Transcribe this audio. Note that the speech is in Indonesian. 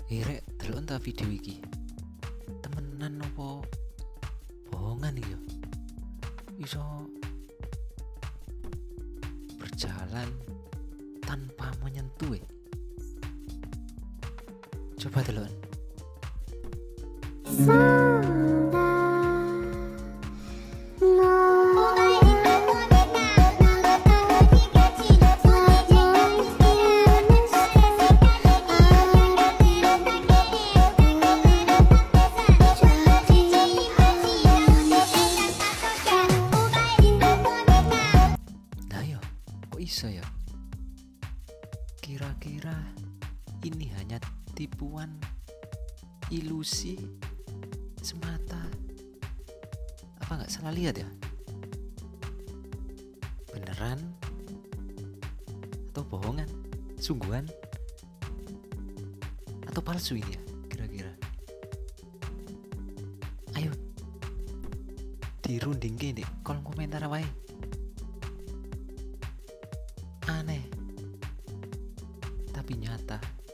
Rek, delok ta video iki. Temenan opo bohongan iki yo? Iso berjalan tanpa menyentuh. Coba delok. Nah yo, kok iso ya? Kira-kira ini hanya tipuan, ilusi semata, apa nggak salah lihat ya? Beneran atau bohongan? Sungguhan atau palsu ini ya kira-kira? Ayo dirundingke di kolom komentar wae. Aneh tapi nyata.